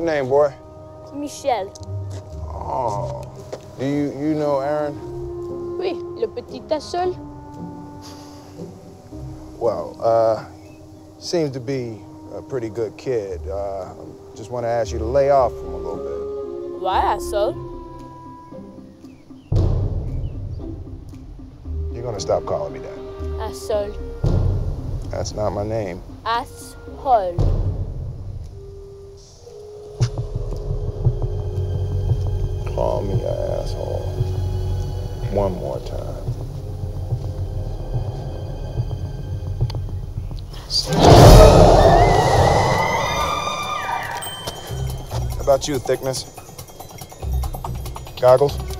your name, boy? Michel. Oh. Do you know Aaron? Oui, le petit tassel. Well, seems to be a pretty good kid. Just want to ask you to lay off him a little bit. Why, asshole? You're gonna stop calling me that. Asshole. That's not my name. Asshole. Call me an asshole. One more time. How about you, Thickness? Goggles?